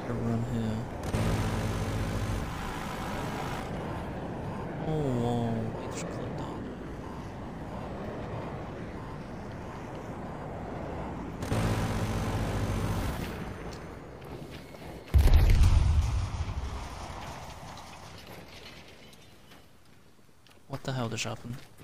Run here. Oh, whoa. He just clipped on. What the hell just happened?